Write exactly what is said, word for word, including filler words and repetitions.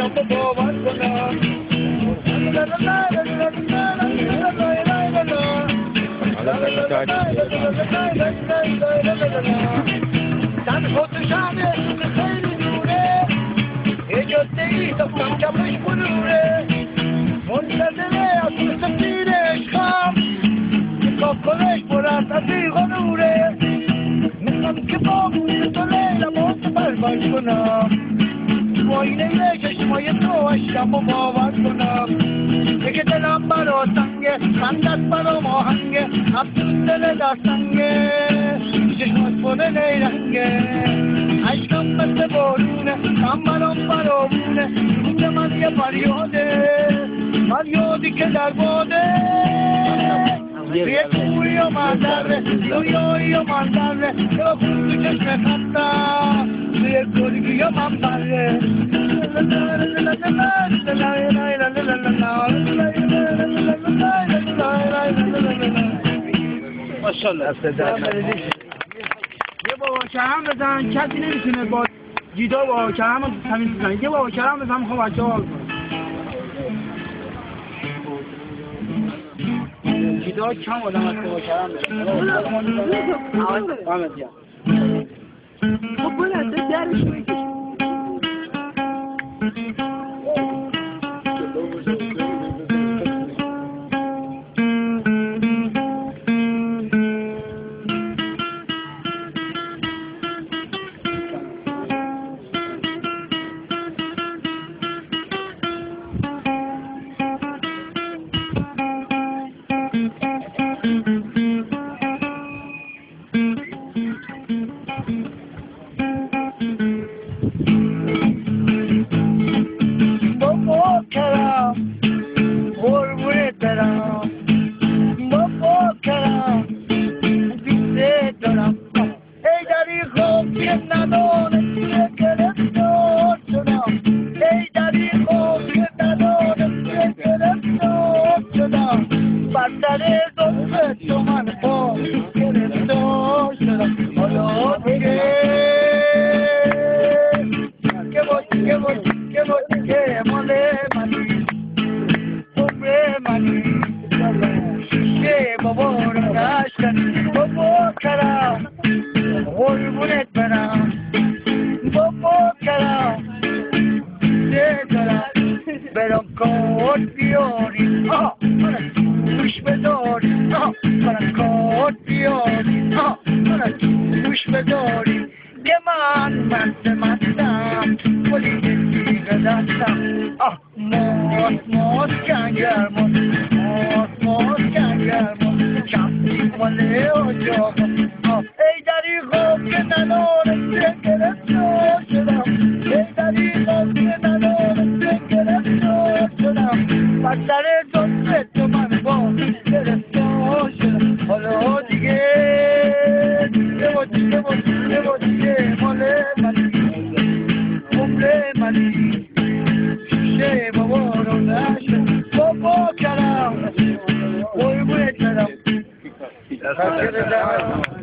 شما باور کنم تن خود شهرتون خیلی دوره یه جاده ای دفتم کمش بلوره منتظره از اون سفیر عشقم کاف کنش برد از بیغ نوره میخوام که با بوی تو لیلم رو پرور کنم با اینه چشمای تو اشکم رو باور کنم دیگه دلم برا سنگه خندت برا ماهنگه افسوس دل دستنگه چشمات پر نیرنگه عشقم مثل بارونه هم برام برامونه روز من یه فریاده فریادی که در باده یه کوری و منظره دویایی و منظره یه خود تو چشم خستم یه گرگی و منبره ماشاءالله یه بابا کرم بزن کسی نمیتونه با گیتار بابا کرم رو تمیز بزن یه بابا کرم بزن میخوام بچه ها حال کنم گیتار کم آدم از بابا کرم بزن آمد جان خب بلنده درش میکشم برم کار بیاری آه من گوش بداری آه من کار بیاری آه من گوش بداری که من مست مستم ولی دیگه دستم آه ماس ماس کنگر ماس ماس ماس کنگر ماس کفتی ماله آجاق آه ای دری خواب که ندارم سنگرم شدم ای دری خواب که ندارم سنگرم شدم بستر دوست تو من با گرفتار شدم حالا دیگه یه دیگه یه دیگه مال منی عمر منی شیشه بابا رو نشد بابا کرم قربونت برم